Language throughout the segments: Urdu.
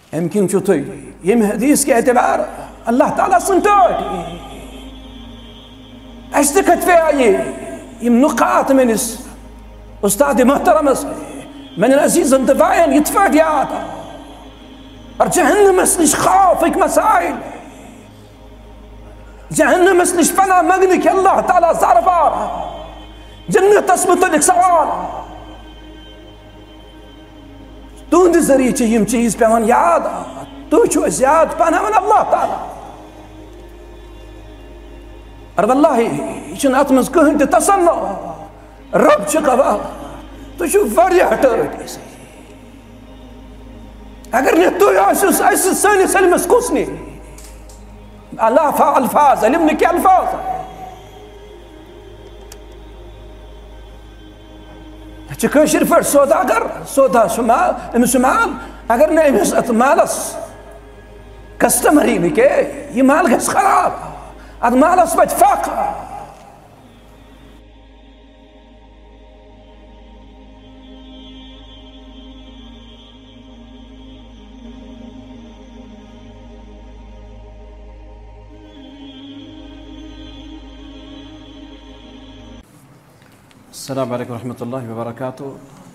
امکن چھو تھی یم حدیث کے اعتبار اللہ تعالیٰ سنٹوٹ اشتے کتفے آئیے یم نقاط منس استاد محترمس من العزیز انتفاعین یتفاٹ یاد اور جہنم اسلش خوف ایک مسائل جہنم اسلش پناہ مگنی کہ اللہ تعالیٰ زارفار جنت اسمت لک سوال تہند ذریعہ چھ یم چیز پیوان یاد تو چھو اس یاد پانا من اللہ تعالیٰ اور واللہ یہ اتمز کہن تہ تصنع رب چھ قبا تو چھو واریاہ ٹرٹ اگر نے تو آسس سانس علمس کس نی اللہ الفاظ علم نے کیا الفاظ چکشر پر سوداگر سودا شمال امس مال اگر نے امس مالس کسٹمری نکے یہ مال گھس خراب اد مالس بچ فاق السلام عليكم ورحمة الله وبركاته.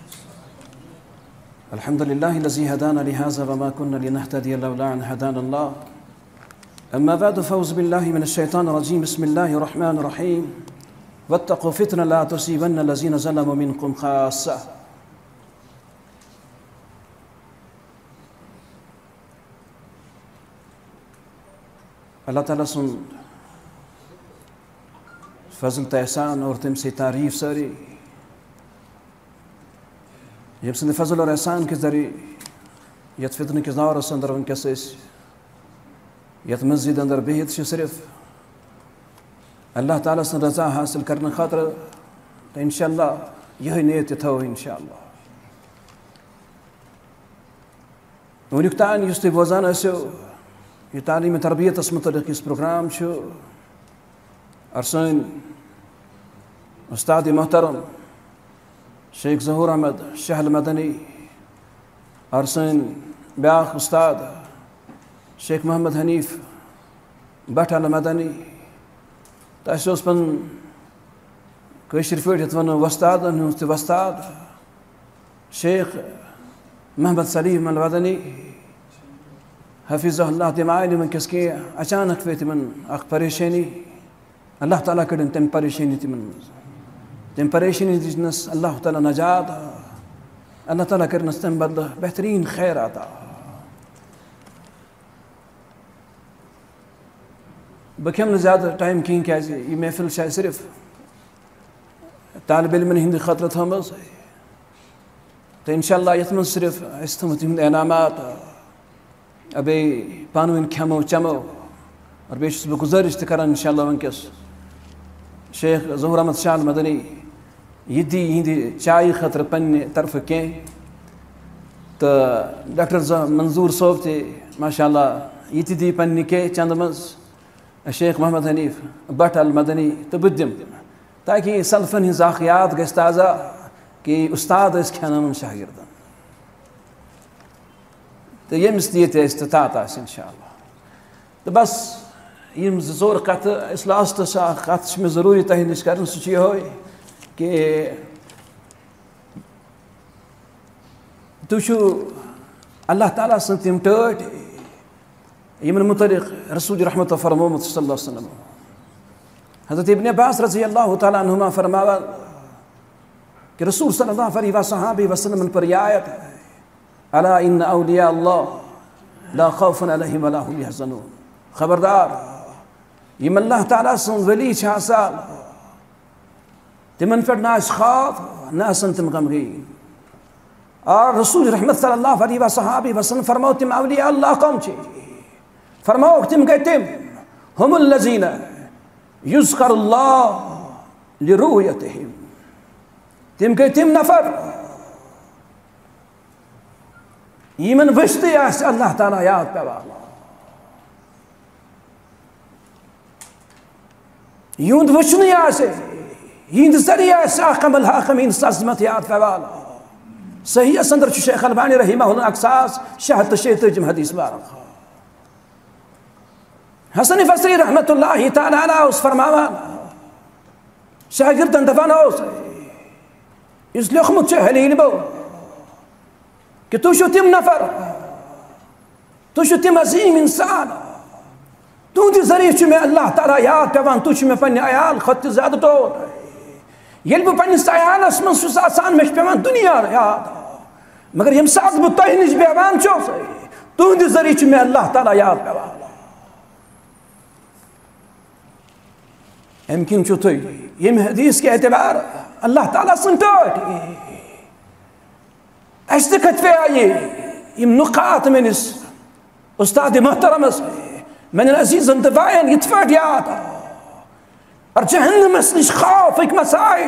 الحمد لله الذي هدانا لهذا وما كنا لنهتدي لولا أن هدانا الله. أما بعد فأعوذ بالله من الشيطان الرجيم. بسم الله الرحمن الرحيم. واتقوا فتنة لا تصيبن الذين ظلموا منكم خاصة. اللہ تعالیٰ سن فضل تحسان اور تم سے تعریف ساری یم سند فضل اور احسان کے ذریعے یت فتنہ کس دورس اندر ونکس یت مسجد اندر بہت صرف اللہ تعالیٰ سن رضا حاصل کرنے خاطر تو انشاءاللہ یہ نیت تھو انشاءاللہ ونیک تان یس تھی بوزان ٲسِو یہ تعلیم تربیتس متعلق اس پروگرام اور سن استاد محترم شیخ ظہور احمد شاہ المدنی اور سن بیاخ استاد شیخ محمد حنیف بٹ المدنی تو اس پن کشر پہ ونو وستادن ہند تہ وستاد شیخ محمد سلیم المدنی حفظہ اللہ تم آئی نمن کس کی اچانک پہ تمن اخ پریشانی اللہ تعالیٰ کڑن تم پریشانی تم پریشانی دنس اللہ تعالیٰ نجات اللہ تعالیٰ کرنس تم بدل بہترین خیر عطا بکھم زیادہ ٹائم کہیں کیازِ یہ محفل شاید صرف طالب علمن ہند خطرہ تھمز تو انشاءاللہ یت من صرف اس تھمت ہند انعامات ابھی پانوین کھمو چمو اور بیس بہ گزارش تہ کران انشاءاللہ ونکس شیخ ظہور احمد شاہ المدنی یہ دی یہندِ چائے خطر پنہ طرف کی تو ڈاکٹر منظور صوب تہ ماشاءاللہ یہ تہ دی پنہ کی چند مز شیخ محمد حنیف بٹ المدنی تو بہ دم تاکہ سلفن ہز اخ یاد گژھِ تازہ کہ استاد ٲسۍ کھیاناوان شاگردن تو یمس تہ یہ استطاعت آسہِ انشاءاللہ تو بس یم زور کت اس لاسٹس کت میں ضروری تہ نش کرن سہ یہ کہ تُہۍ اللہ تعالیٰ سن تم ٹٲٹۍ یمن متعلق رسول رحمت فرمومت صلی اللہ علیہ وسلم حضرت ابن عباس رضی اللہ تعالیٰ عنہما فرماوان کہ رسول صلی اللہ علیہ وسلم پر یہ آیت الا ان اولیاء اللہ لا خوف علیہم ولا هم يحزنون خبردار یم اللہ تعالیٰ سن ولی آسان تمن پہ نہ خوف نہ آسن تم غمگین اور رسول رحمت صلی اللہ علیہ وسلم فرماؤ تم اولیاء اللہ کم چھ فرماؤ تم گئے تم هم الذین یذکر اللہ لرؤیتہم تم گئے تم نفر یمن وشتی آس اللہ تعالیٰ یاد پیوان یہند وچنی آسے یہند ذریعہ آس عقم الحاکم انس عظمت یاد پیوان صحیح اندر شیخ البانی رحمہ اللہ اقساس 636 حدیث مبارک حسن بصری رحمت اللہ تعالی علیہ اس فرماوان شاگردن دپان اوس اس لیوکھمت حلیل بو کہ تو چھو تم نفر تو چھو تم عظیم انسان تہندِ ذریعہ چھُ مےٚ اللہ تعالیٰ یاد پیوان تو چھُ مےٚ پننہِ عیال کھۄتہٕ تہِ زیادٕ ٹوٹھ ییٚلہِ بہٕ پننِس عیالس منٛز چھُس آسان مےٚ چھُ پیوان دُنیا یاد مگر ییٚمہِ ساتہٕ بہٕ تۄہہِ نِش بیٚہوان چھُس تہندِ ذریعہ چھُ مےٚ اللہ تعالیٰ یاد پیوان امہِ کِنۍ چھُو تُہۍ ییٚمہِ حدیث کہِ اعتبار اللہ تعالیٰ سٕنٛدۍ ٹٲٹھۍ اَسہِ تہِ کَتہِ پیٚیہِ یِم نُقات میٲنِس اُستادِ محترمس میانٮ۪ن عزیٖزن تہٕ بایَن یِتھ پٲٹھۍ یاد اور جہنمس نِش خوفٕکۍ مسائل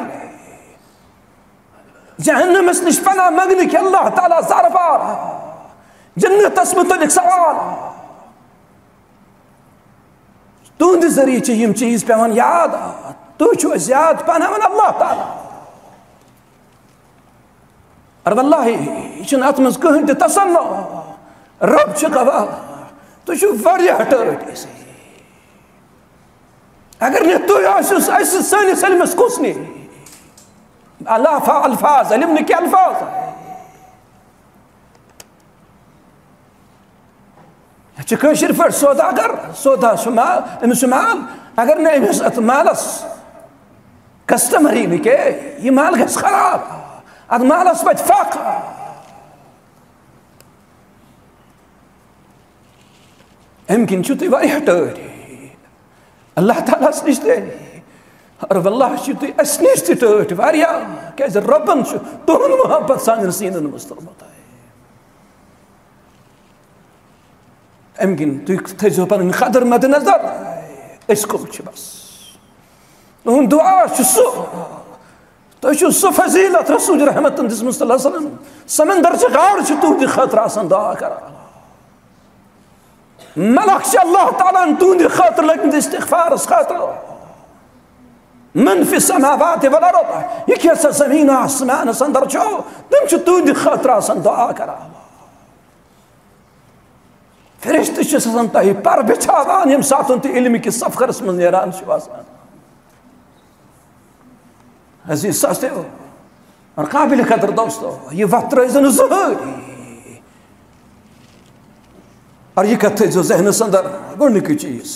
جہنمس نِش پناہ منٛگنٕکۍ اللہ تعالیٰ زاربار جنتس متعلق سوال تہندِ ذریعہ چھِ یِم چیٖز پیوان یاد تُہۍ چھِو أسۍ یاد پاناوان اللہ تعالیٰ اور واللہ یہِ چھُنہٕ اتھ منٛز کٕہۭنۍ تہِ تصنُع رب چھُ گواہ تُہۍ چھِو واریاہ ٹٲٹھۍ اگر نہٕ تُہۍ آسِو اَسہِ سٲنِس علمس کُس نی الفاظ علم نہٕ کینٛہہ الفاظ چھِ کٲشِر پٲٹھۍ سوداگر سودا چھُ مال أمِس چھُ مال اگر نہٕ أمِس اَتھ مالس کسٹمر یی نہٕ کینٛہہ یہِ مال گژھِ خراب اَتھ مالس واتہِ پھکھ امہِ کِنۍ چھِو تُہۍ واریاہ ٹٲٹھۍ اللہ تعالیٰ ہس نِش تہِ اور واللہ چھِو تُہۍ اَسہِ نِش تہِ ٹٲٹھۍ واریاہ کیازِ رۄبن چھُ تُہُنٛد محبت سانٮ۪ن سیٖنن منٛز تھوٚمُت امہِ کِنۍ تُہۍ تھٲیزیو پنٕنۍ قدر مدِ نظر أسۍ کٕم چھِ بس تُہُنٛد دُعا چھُ سُہ تُہۍ چھِو سُہ فضیٖلت رسول رحمتن دِژمٕژ صلی اللہ علیہ وسلم سمندرچہِ گاڈٕ چھِ تُہنٛدِ خٲطرٕ آسان دعا کران ملک چھِ اللہ تعالیٰ ہن تُہنٛدِ خٲطرٕ لٔگمٕتۍ استغفارس خٲطرٕ من فی السماوات والارض یہِ کیٛاہ سا زمیٖن آسمانس انٛدر چھُ تِم چھِ تُہنٛدِ خٲطرٕ آسان دعا کران فرشتہٕ چھِس آسان تۄہہِ پر بِچھاوان ییٚمہِ ساتہٕ تُہۍ علمہِ کِس سفرس منٛز نیران چھِو آسان عزیٖز ساتھیو اور قابلِ قدر دوستو یہِ وَتھ ترٲیزیو نہٕ زٕہٕنۍ اور یہِ کتھ تھٲیزیو ذہنس انٛدر گۄڈنیُکُے چیٖز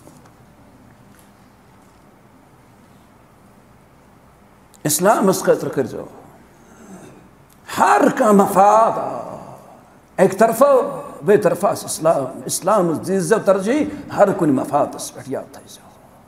اسلامس خٲطرٕ کٔرۍزیو ہر کانٛہہ مفاد اکہِ طرفہٕ بیٚیہِ طرفہٕ آسہِ اسلام اسلامس دیٖزیو ترجیح ہر کُنہِ مفادس پٮ۪ٹھ یاد تھٲیزیو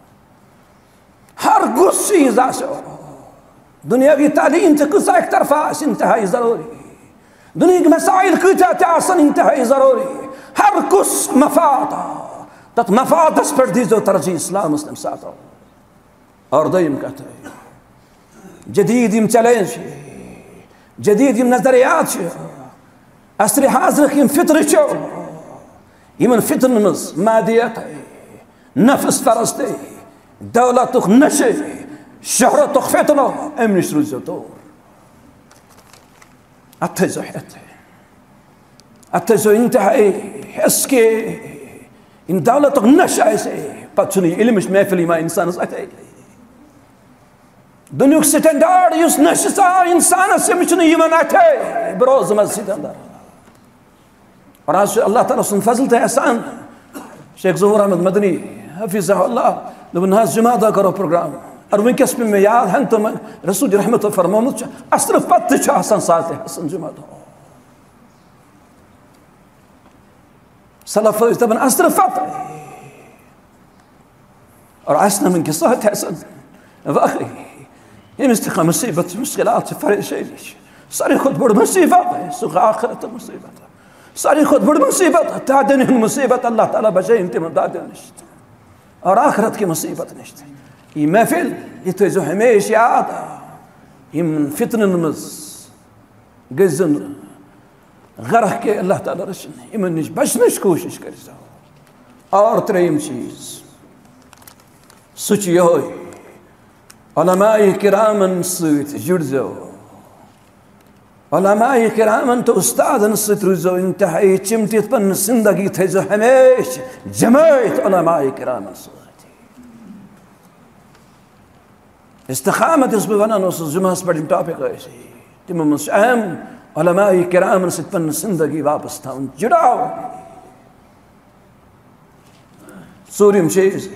ہر کُس چیٖز آسیو دُنیاوی تعلیٖم تہِ کۭژاہ اکہِ طرفہٕ آسہِ انتہٲیی ضروٗری دُنہِکۍ مسائل کۭتیاہ تہِ آسن انتہٲیی ضروٗری ہر کُس مفاد تتھ مفادس پٮ۪ٹھ دیٖزیو ترجیح اسلامس تمہِ ساتہٕ اور دوٚیِم کتھ جدیٖد یِم چیلینج چھِ جدیٖد یِم نظریات چھِ عصرِ حاضرٕکۍ یِم فِطرٕ چھِ یِمن فِطرن منٛز مادیت نفس پرستی دولتُک نشہٕ شہرتُک فتنہٕ امہِ نِش روٗززیو دوٗر اتھ تھٲیزیو ہیٚتھ اتھ تھٲیزیو انتہٲیی حِصہٕ کہِ یِم دولتُک نشہٕ آسہِ پتہٕ چھُنہٕ یہِ علمٕچ محفل یِوان انسانس اتھے دُنیُک سٹینڈاڈ یُس نشہٕ ژاو انسانس أمِس چھُنہٕ یِوان اتھے بہٕ روزٕ مسجد انٛدر اور آز چھُ اللہ تعالیٰ سُنٛد فضل تہٕ احسان شیخ ظہوٗر احمد مدنی حفیظہ اللہ دوٚپُن نہ حظ جُمعہ دۄہ کرو پروگرام اور ونکیٚس پیٚو مےٚ یاد ہن تہٕ رسول رحمتو فرمومُت چھُ اثرٕ پتہٕ تہِ چھُ آسان ساعتِ حسن جُمعہ دۄہ سلف ٲسۍ دپان اثرٕ پتہٕ اور آسہِ نہٕ ونکیٚس ساعتِ حسن واقعی ییٚمِس تہِ کانٛہہ مُصیبت چھِ مُشکلات چھِ پریشٲنی چھِ ساروی کھۄتہٕ بٔڑ مُصیبت سُہ گوٚو آخرتُک مُصیبت ساروی کھۄتہٕ بٔڑ مُصیبت دادٮ۪ن ہُنٛد مُصیبت اللہ تعالیٰ بچٲیِن تِمن دادٮ۪ن نِش اور آخرت کہِ مُصیبت نِش تہِ یہِ محفل یہِ تھٲیزیو ہمیشہِ یاد یِمن فِطنن منٛز گٔژھۍزیو نہٕ غرق کہِ اللہ تعالیٰ رٔچھِنۍ یِمن نِش بچنٕچ کوٗشش کٔرۍزیو اور ترٛیٚیِم چیٖز سُہ چھُ یِہوٚے علماء کرامن سۭتۍ جُڑزیو علماء کرامن تو استادن ست روزو انتہائی چمٹت پن زندگی تھیزو ہمیش جماعت علماء کرامن ست استقامت اس بہ ونان اس جمعہس پہ ٹاپک تمو من اہم علماء کرامن ست پن زندگی واپس تھاون جڑاو ژوٗرِم چیز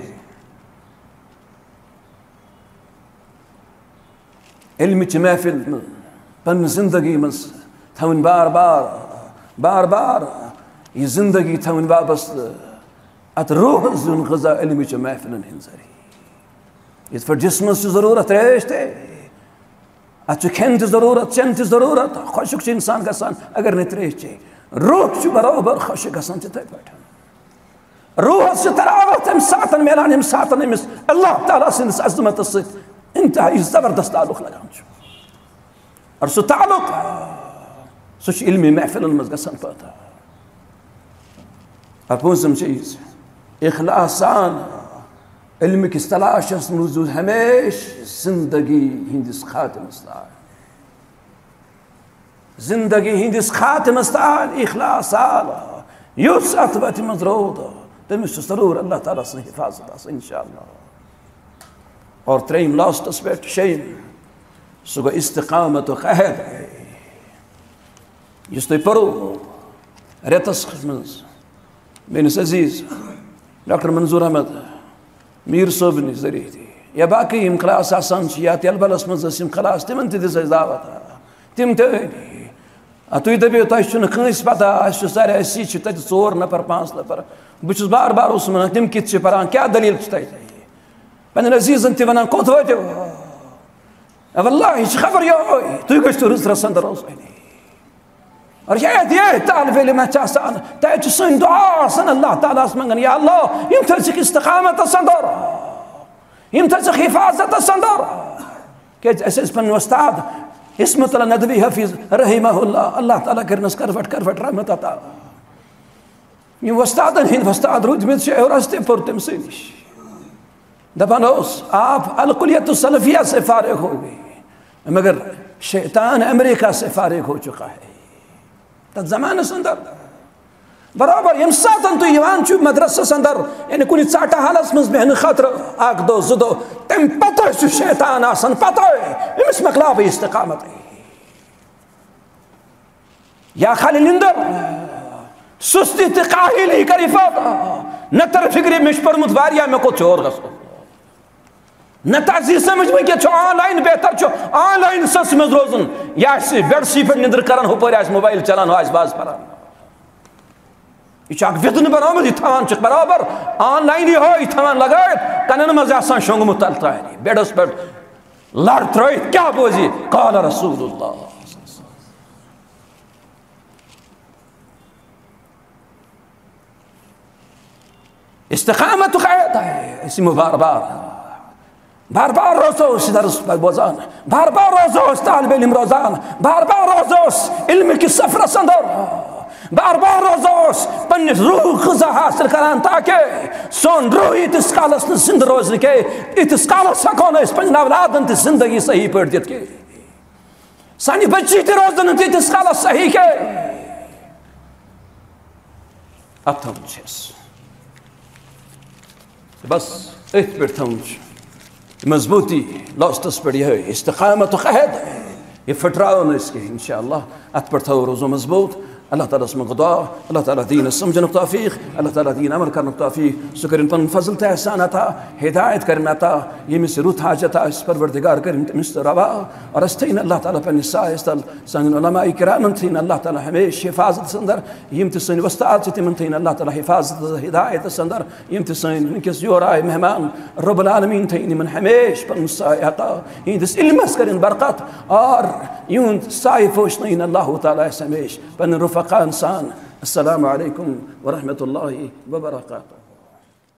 علمچ محفل پن زندگی مز تھاون بار بار یہ زندگی تھاون وابست ات روح زون غذا علمچ محفلن ہند ذریعہ یت پہ جسمس ضرورت تریش تے ات کھین تہ ضرورت چین تہ ضرورت خشک انسان گژھان اگر نہ تریش چے روح برابر خشک گژھان تتھے پٲٹھۍ روحس تراوت ام ساتن میلان ام ساتن امس اللہ تعالیٰ سندس عظمت ست انتہائی زبردست تعلق لگان اور سہ تعلق سہ علمی محفلن مز گژھان پتہ اور پونژم چیز اخلاص سان علم کس تلاشس موجود ہمیش زندگی ہندس خاتمس تان زندگی ہندس خاتمس تان اخلاص سان یس ات وتہ مز رود تمس ضرور اللہ تعالیٰ سن حفاظت انشاءاللہ اور تریم لاسٹس پہ شیم سہ گو استقامت و قہد اس تھی پرو ریتس مز میس عزیز ڈاکٹر منظور احمد میر صٲبنہِ ذریعہ تھی یا باقی یم کلاس آسان یا تیلبلس مز کلاس تمن تہ دِژ اَسہِ دعوت تم تہ تُہۍ دٔپِو تۄہہِ چھُنہٕ کٲنٛسہِ پتہ اَسہِ چھُ سارے اسی چھِ تتہِ 4 نفر 5 نفر بہٕ چھُس بار بار اوسُس ونان تِم کِتھ چھِ پران کیٛاہ دلیٖل چھِ تۄہہِ پننٮ۪ن عزیٖزن تہِ ونان کوٚت وٲتِو واللہ یہ خبر یہوے تُہۍ گٔژھِو رٕژرَس انٛدر روزٲنی اور یہ طالب علم آسان تتہِ چھُ سٲنۍ دعا آسان اللہ تعالیٰ ہس منگان یا اللہ یم تھٲیزِکھ استقامتس انٛدر یم تھٲیزِکھ حفاظتس انٛدر کیٛازِ اَسہِ ٲسۍ پنٕنۍ وۄستاد عصمت اللہ ندوی حفیظ رحمہ اللہ تعالیٰ کرنس کرفٹ رحمت عطا یم وۄستادن ہٕنٛدۍ وۄستاد روٗدمٕتۍ چھِ اور اَسہِ تہِ پوٚر تٔمسٕے نِش دپان اوس آپ الکلیت السلفیہ سے فارغ ہو گئی مگر شیطان امریکہ سے فارغ ہو چکا ہے تت زمانس اندر برابر یم ساتن تو یوان چھو مدرسس اندر یعنی کنی ژاٹا حالس مز بہن خطر اکھ دو زٕ دۄہ تم پتہ چھُ شیطان آسان پتہ أمس مکلاو استقامت یا خالی نندر سستی تہ کاہلی کر افاظہ نہ تر فکری مےٚ چھُ پوٚرمُت واریاہ مےٚ کوٚت چھُ اور گژھُن نہ تہ سمجھ وٕنکٮ۪ن چھُ آن لائن بہتر چھُ آن لائن سس مز روزُن یہِ آسہِ بیڈسٕے پٮ۪ٹھ نندر کران ہُپٲرۍ آسہِ موبایل چلان ہُہ آسہِ باز پران یہ چھُ اکھ وِتھنہٕ بنومُت یہِ تھاوان چھُکھ برابر آن لائن یہِ تھاوان لگٲیِتھ کَنن منٛز آسان شۄنٛگمُت تل ترٛانہِ بیڈس پٮ۪ٹھ لڑ ترٲیِتھ کیٛاہ بوزِ قال رسول اللہ استقامت قید ہے اسی میں بار بار روزو اس درس بوزان بار بار روزو اس طالب علم روزان بار بار روزو اس علم کی سفر اندر بار بار روزو اس پنہ روح غذا حاصل کران تاکہ سون روح اتس کالس زندہ روزن کے اتس کالس ہکو اس پنہ اولادن تہ زندگی صحیح پٲٹھۍ دِتھ کے سانہِ بچی تہ روزن اتس کالس صحیح کے اب تھاون چھس بس ات پہ تھاون مضبوطی لاسٹس پہ یہ استقامت قہد یہ پھٹراؤن اس کے انشاءاللہ ات پہ تھو روزو مضبوط اللہ تعالیٰ اس میں دعا اللہ تعالیٰ دین سمجھن توفیق اللہ تعالیٰ دین عمل کرن توفیق سہ کرن پن فضل تہ احسان عطا ہدایت کرن عطا یمس رُت حاجت اس پروردگار کرن تمس روا اور اس تھین اللہ تعالیٰ پنہ سایس تل سان علماء کرامن تھین اللہ تعالیٰ ہمیشہ حفاظت اندر یم تہ سن وستاد تمن تھین اللہ تعالیٰ حفاظت ہدایت اندر یم تہ سن ونکس یور آئے مہمان رب العالمین تھین یمن ہمیشہ پن سایہ عطا یہندس علمس کرن برکت اور یہند سایہ پوشنین اللہ تعالیٰ ہمیشہ پن رفقا انسان السلام علیکم ورحمۃ اللہ وبرکاتہ.